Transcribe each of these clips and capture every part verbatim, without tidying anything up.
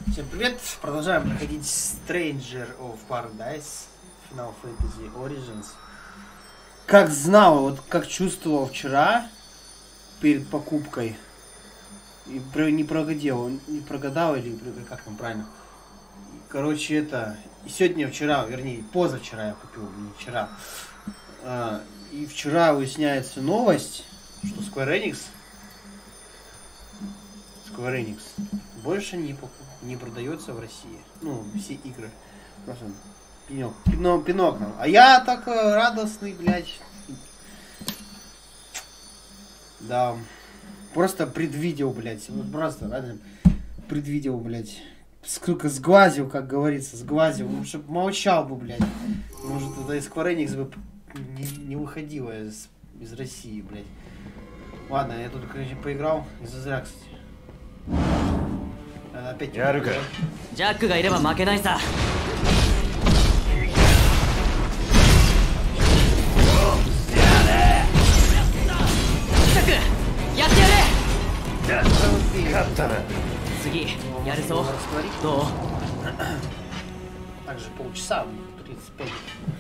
Всем привет! Продолжаем проходить Stranger of Paradise Final Fantasy Origins. Как знал, вот как чувствовал вчера перед покупкой и не прогадал, не прогадал или как там правильно. Короче, это и сегодня, вчера, вернее, позавчера я купил, не вчера. И вчера выясняется новость, что Square Enix Square Enix больше не, не продается в России. Ну, все игры. Просто пенек. Пинок, пинок нам. А я такой радостный, блядь. Да. Просто предвидел, блядь. Просто, ладно, предвидел, блядь. Сколько сглазил, как говорится, сглазил. Ну, чтоб молчал бы, блядь. Может, это из Square Enix бы не, не выходило из, из России, блядь. Ладно, я тут, конечно, поиграл. Из-за зря, кстати. Опять. やるか。 ジャックがいれば負けないさ。ジャック、やってやれ。 勝ったな。 次やるぞ。どう？ Также полчаса, тридцать пять.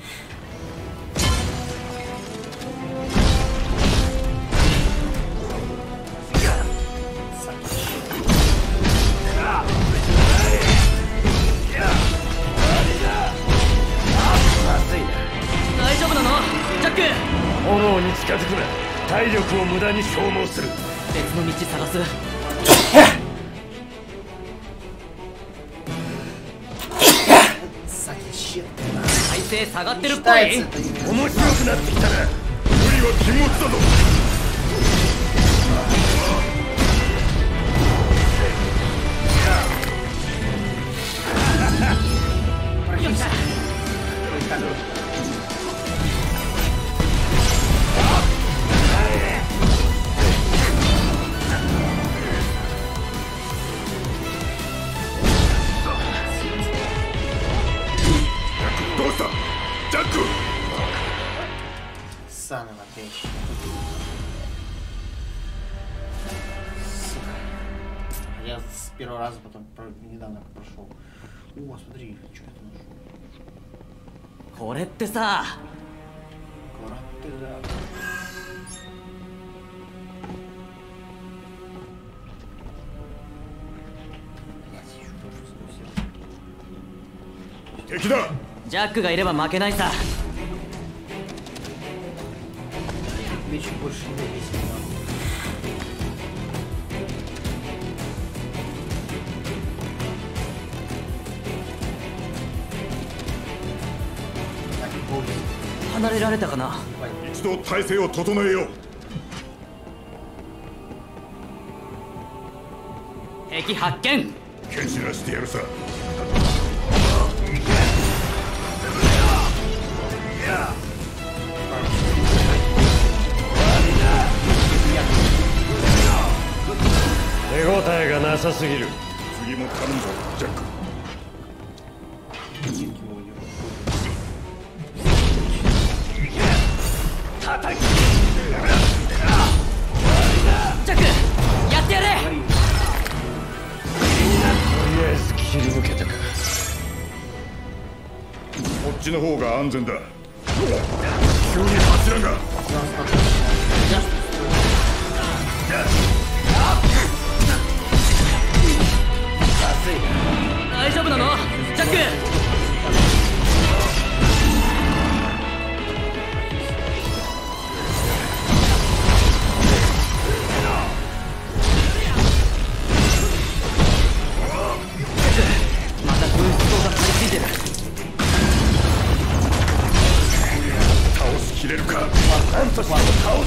Заново опять. Я с первого раза потом недавно прошел. О, смотри, что это нашел. これってさ。 これってだ。 敵だ。 ジャックがいれば負けないさ。 Меч больше не весит. 離れられたかな。 一度体勢を整えよう。 敵発見。 蹴散らしてやるさ。 手応えがなさすぎる。次も頼むぞ、ジャック。叩き。ジャック、やってやれ。とりあえず切り抜けたか。こっちの方が安全だ。急に柱が。 大丈夫なのジャック。またブーストが張り付いてる。 倒しきれるか。なんとしても倒す。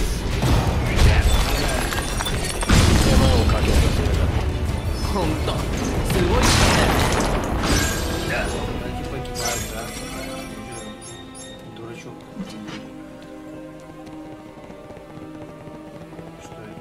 手間をかけさせるな。本当。 すごい力だよ。 Дурачок. Что это?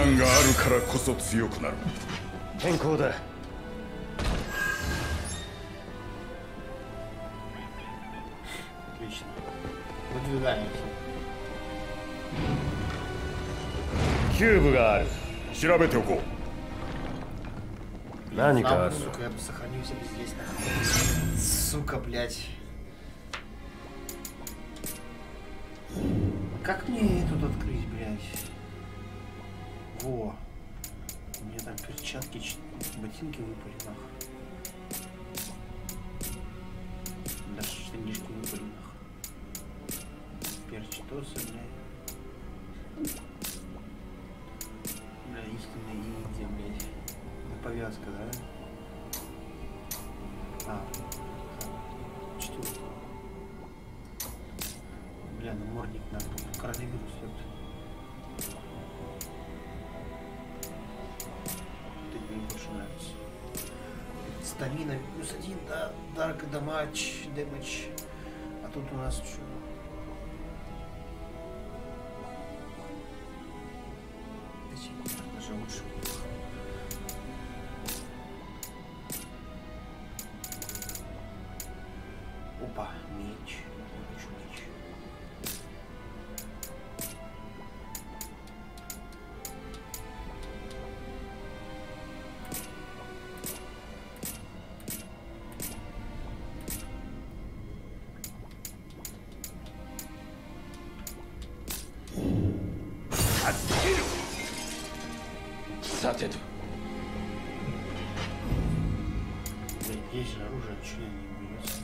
段があるからこそ強くなる。 変更だ。 Отлично. Выдвигаемся. キューブがある。 調べておこう。 何かあ А, る。 сука, я бы сохранился бы здесь. Сука, блядь. Как мне тут открыть, блядь? Во. У меня там перчатки, ботинки выпали, нахуй. Даже штанишки выпали, нахуй. Перчатосы, блядь. Бля, истинная Индия, блядь. Это повязка, да? А, что? Бля, намордник надо. Коронавирус, ёпта. Это мне больше нравится. Стамина минус один, да. Дарк дамач, дэмэдж. А тут у нас что? Даже лучше. Опа, меч. Хочу меч. Сатет. Есть же оружие, что я не берется.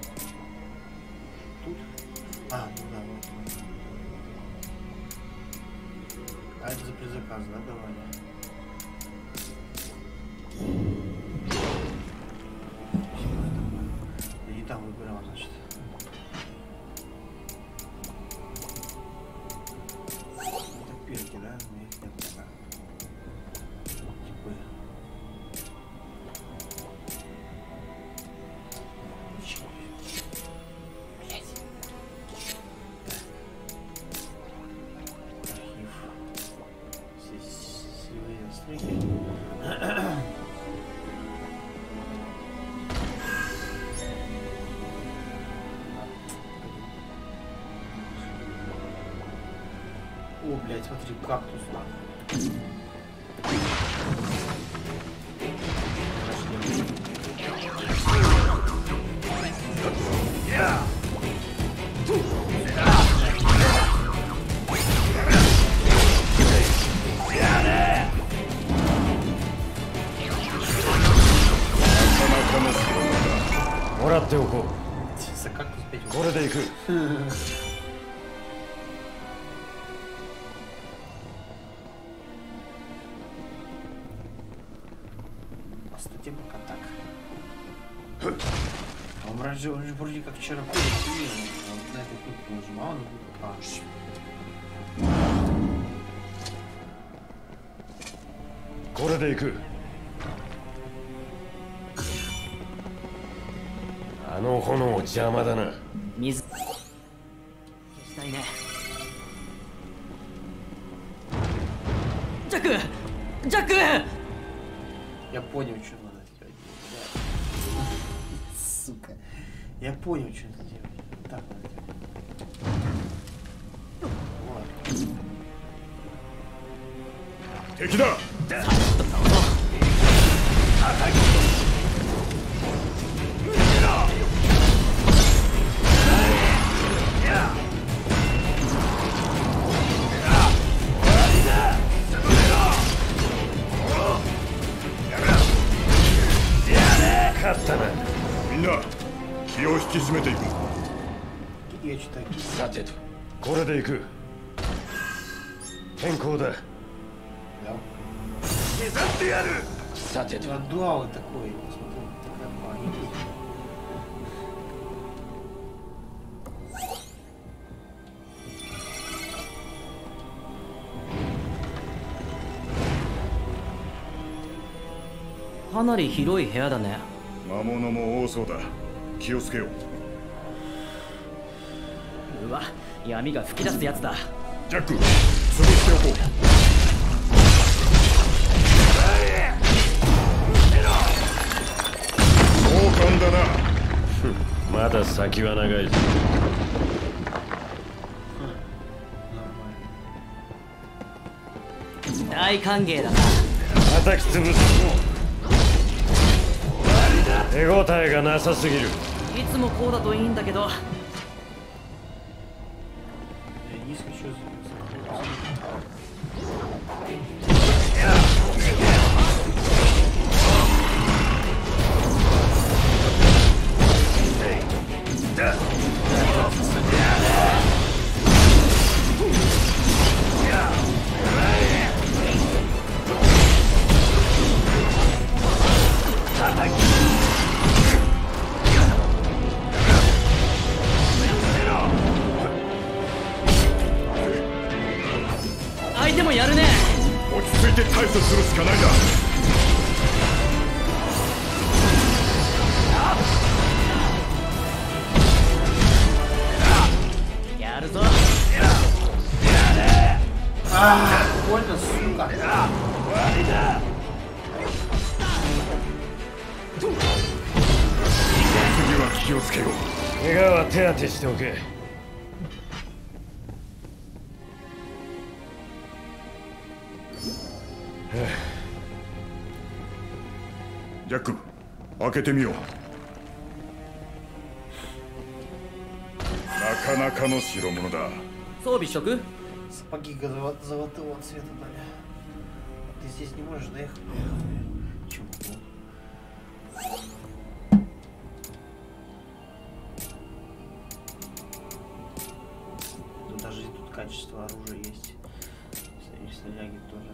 Тут? А, ну да, вот. А это за предзаказ, да, давали? Я не там выбирал, значит. Это перки, да? У меня их нет пока. Типа. О, блядь, смотри, кактус нахуй. За кактус пять. これで行く。 Остатим пока так. А он раньше, он же вроде как вчера ходит, вот на эту кнопку нажимал, он будет. А, これで行く。あの炎邪魔だな。 水したいね。ジャックジャック Я понял, что надо делать. Сука. Я понял, что надо делать. Так надо делать. Вот. 敵だ。 勝ったな。 みんな気を引き締めていく。 Я читаю. Сатет. これで行く。変更だ。 Да. 刻んでやる。 Сатет. А дуал такой. Посмотри, такая паника. かなり広い部屋だね。 魔物も多そうだ。気をつけよう。 うわ、闇が吹き出すやつだ。 ジャック、潰しておこう。 番だな。 まだ先は長いぞ。 大歓迎だな。 叩き潰す。手応えがなさすぎる。 いつもこうだといいんだけど。相手もやるね。 落ち着いて対処するしかないんだ。 やるぞ。 ああ、こういうのするか。 次は気をつけよう。 怪我は手当てしておけ。 ジャック、開けてみよう。なかなかの代物だ。 装備しとく。 Сапоги золотого цвета дали. Ты здесь не можешь доехать? Чего? Ну даже и тут качество оружия есть. И снаряги тоже.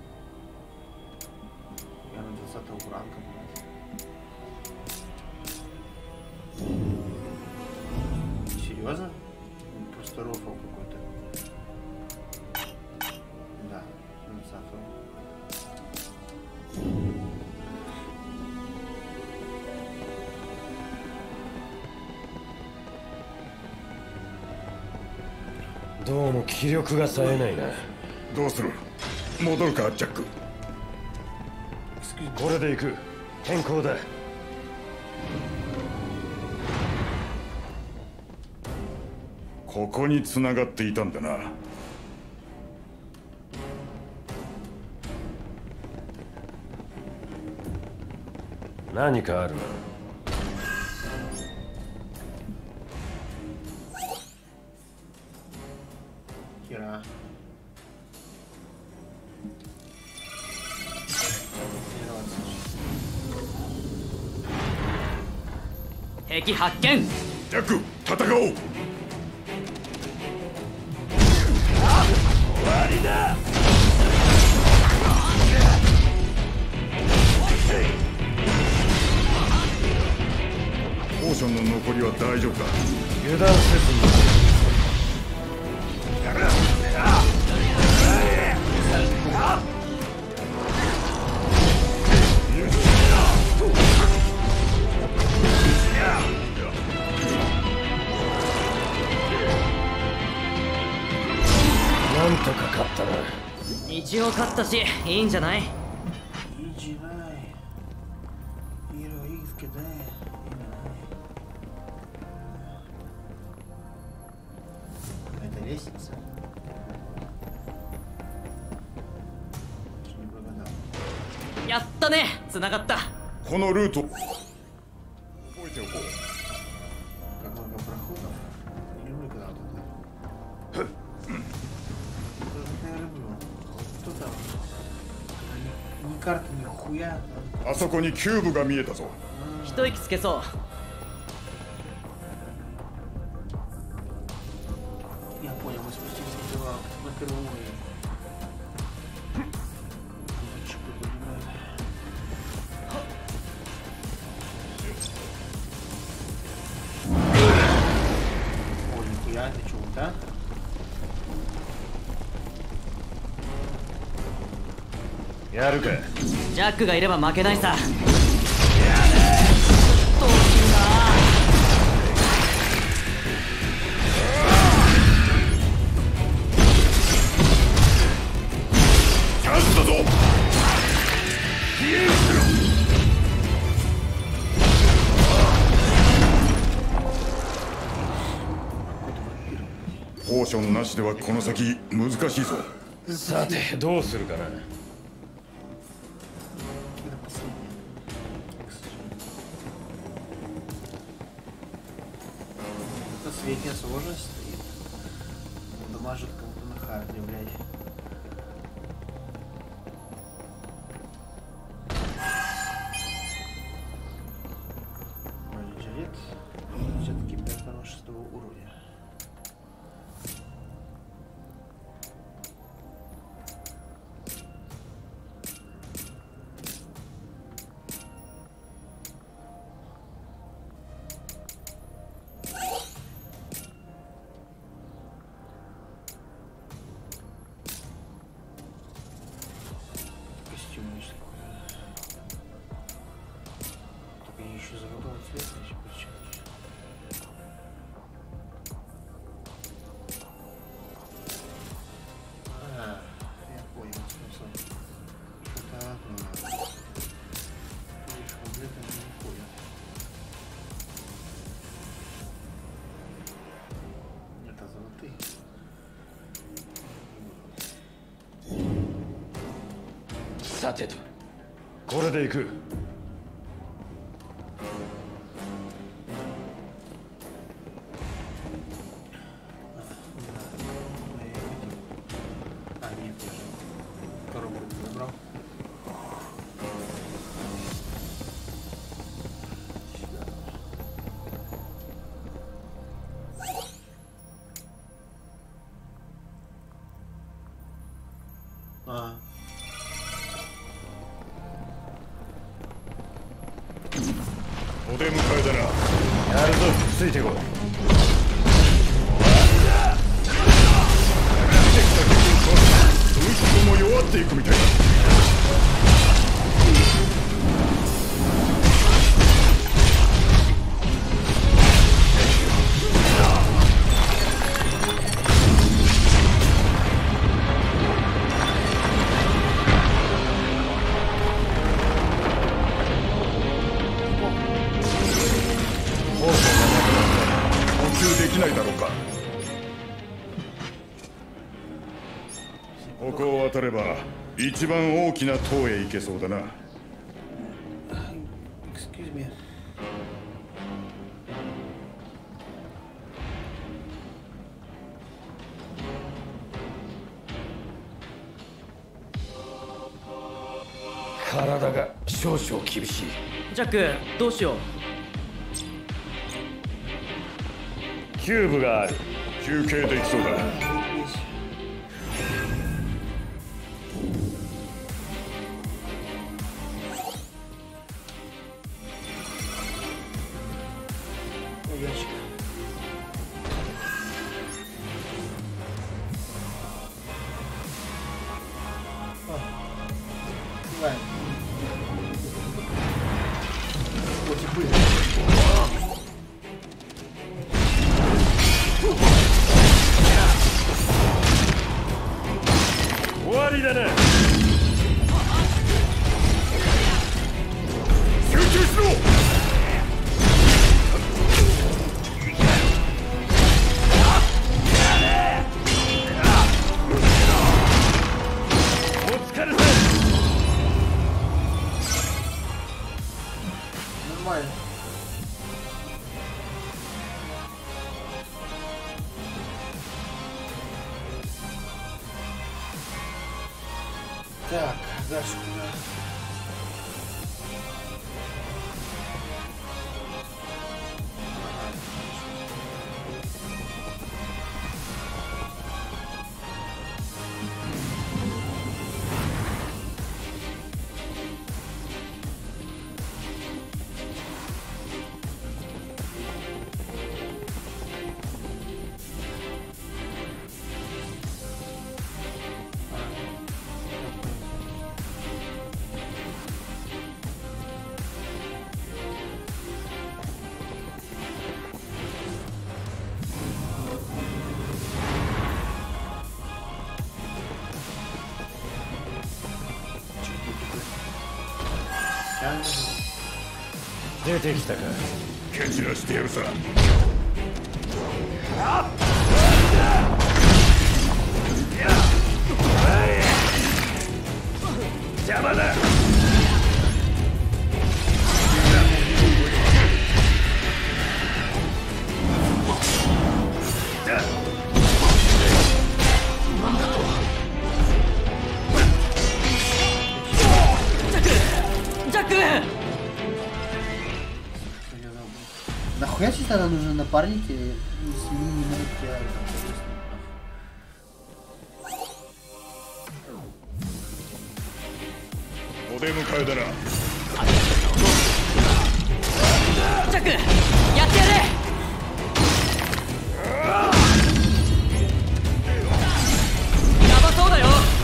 Я на двадцатого ранга, блядь. Серьезно? Просто рофл какой-то. Да, двадцатого. どうも気力が冴えないな。 どうする？戻るか、ジャック。 これで行く。変更だ。 ここに繋がっていたんだな。 何かあるな。 Хера. Хеки 発見。 ジャック、戦おう。ポーションの残りは大丈夫だ。 油断せずに。なんとか勝ったな。 一応勝ったし、いいんじゃない？ Лестница. Не благодарна. やったね、繋がった。 このルート覚えておこう。 Как много проходов. Не люблю, когда вот это. Я люблю. Кто там? Ни карты, ни хуя. あそこにキューブが見えたぞ。 一息つけそう。 Я понял, мы спустились на крыло, на крыло и... О, нихуя, это что, вот так? Яるか。 ジャックがいれば負けないさ。どうすんだ。 チャンスだぞ。 ションなしではこの先難しいぞ。 さてどうするかな。 Средняя сложность стоит. Дамажит кому-то на харде, блядь. Жилет. Все-таки пятого шестого уровня. さてと、これで行く。 ああ。 お出迎えだな。 やるぞ、ついてこい。 その人も弱っていくみたいだ。できないだろうか。ここを渡れば一番大きな塔へ行けそうだな。 Excuse me. 体が少々厳しい。 ジャック、どうしよう。 キューブがある。 休憩できそうだ。 終わりだな。 集中しろ。 お疲れさん。 Нормально. Так, дальше куда? Чё? 出てきたか。 蹴散らしてやるさ。 邪魔だ。 Нахуя тебе тогда нужны напарники, если они не могут тебя... お出迎えだな。 ジャック、やってやれ。やばそうだよ。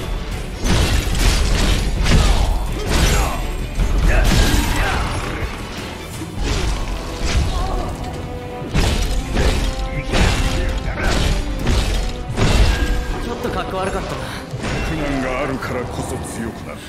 ちょっとかっこ悪かったな。 苦難があるからこそ強くなる。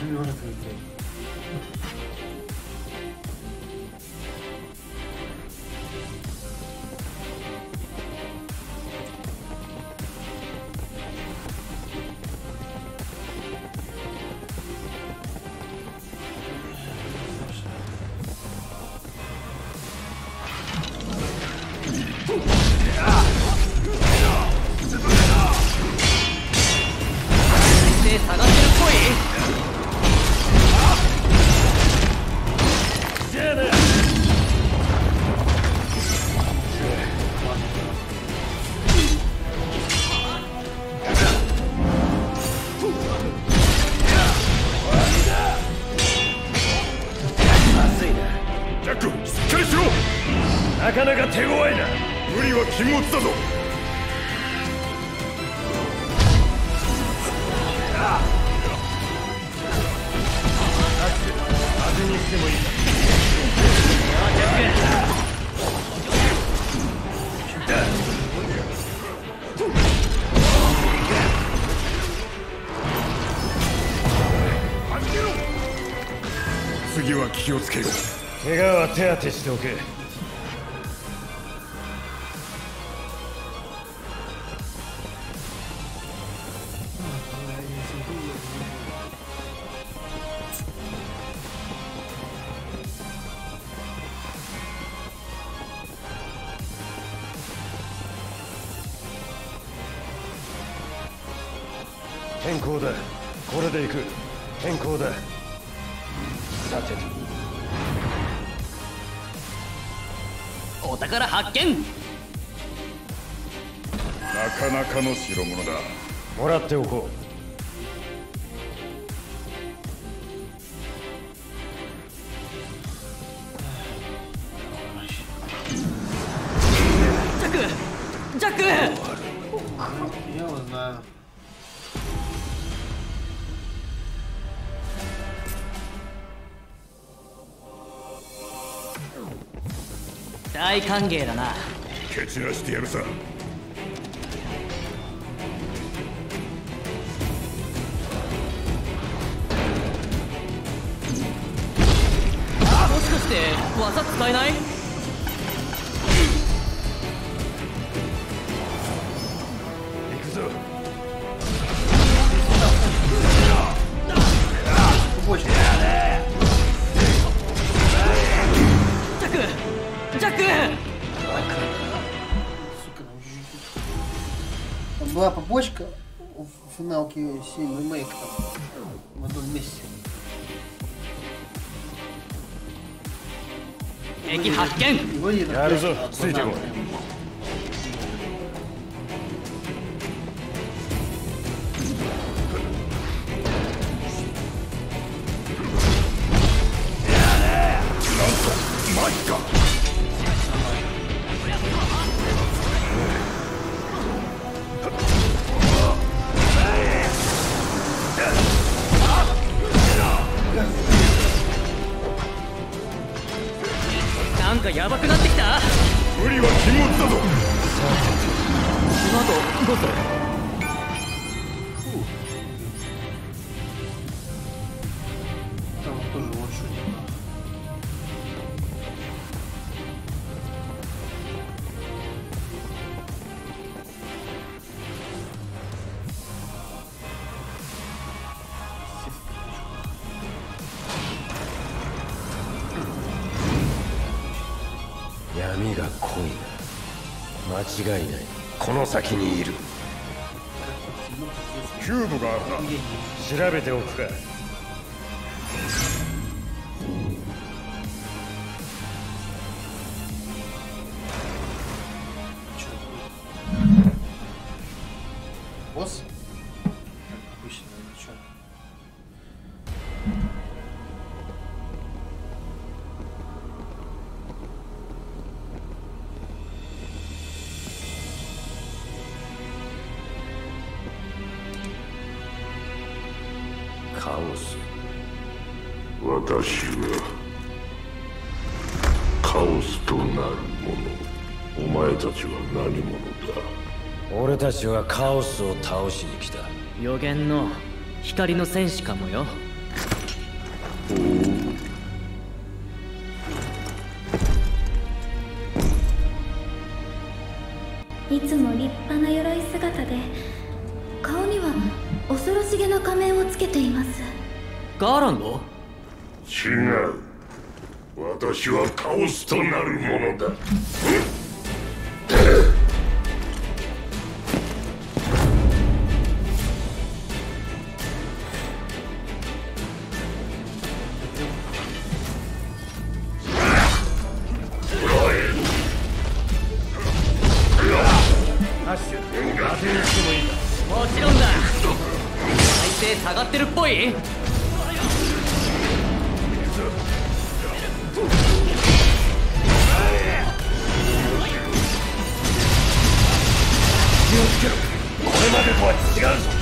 探してるっぽい。 じゃあな。まずいな。 ジャック、しっかりしろ。 なかなか手強いな。 無理は禁物だぞ。 風にしてもいいか。 次は気をつけよう。 怪我は手当てしておけ。変更だ。これで行く。変更だ。さてと。 お宝発見。 なかなかの代物だ。 もらっておこう。 ジャック、ジャック。 Я его знаю. 大歓迎だな。 蹴散らしてやるさ。 もしかして技使えない？ 行くぞ。 Побочка. ジャック、ジャック。 Сука, нам жуть. Там была побочка в финалке семь ремейк там в одном месте. 敵発見。 И вроде это Я разу, от сойди его. финалки. Gas. なんかヤバくなってきた。 無理は禁物だぞ。 この後どうする？ Там тоже лучше. 濃いな。間違いない。この先にいる。 キューブがあるな。 調べておくか。 Босс? Обычно, ничего. Хаос. 私がカオスとなるもの。お前たちは何者だ。 俺たちはカオスを倒しに来た。 予言の光の戦士かもよ。 いつも立派な鎧姿で、顔には恐ろしげな仮面をつけています。 ガーランド？ 違う。私はカオスとなるものだ。 もちろんだ。体勢下がってるっぽい。 気をつけろ。これまでとは違うぞ。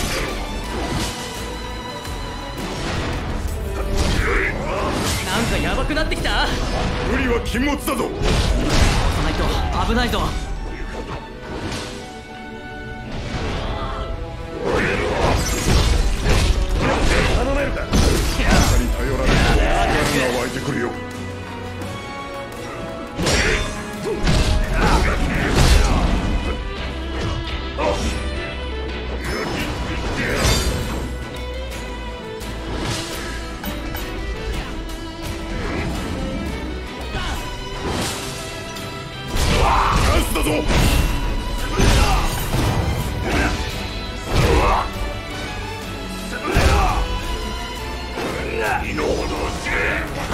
なんかヤバくなってきた。 無理は禁物だぞ。 押さないと危ないぞ。 頼めるか。 中に頼られると不安が湧いてくるよ。チャンスだぞ。 身の程を知れ。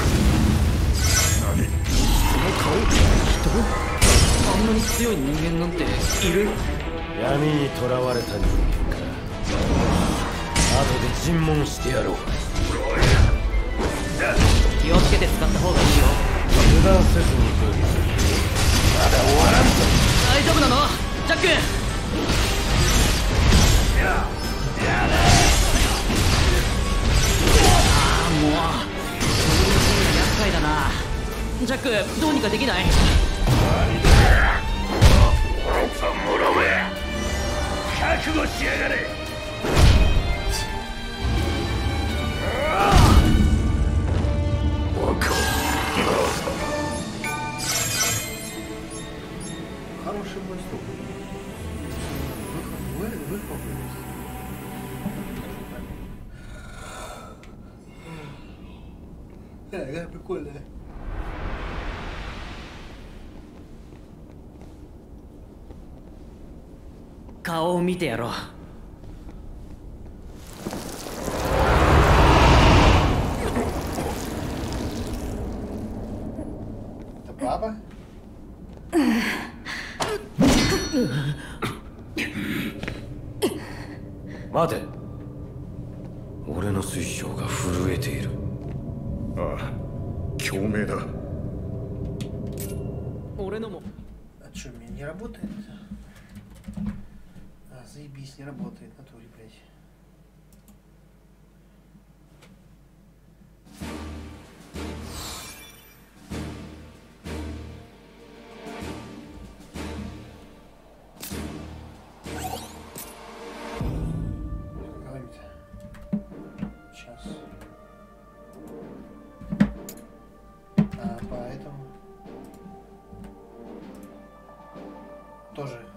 何？ あんなに強い人間なんている？ 闇に囚われた人間か。後で尋問してやろう。 気をつけて使った方がいいよ。 油断せずに来い。まだ終わらんぞ。 大丈夫なの？ジャック。ああもう厄介だな。ジャック、どうにかできない？ 愚か者め、覚悟しやがれ。若 Хороший бой стоп. Вы, вы, вы, Да, игра прикольная. Каоを見てやろう。 Это баба? 待て。俺の水晶が震えている。 ああ、共鳴だ。 俺のも。 А что, у меня не работает? А, заебись, не работает, натуре, блядь. Сейчас. А, поэтому тоже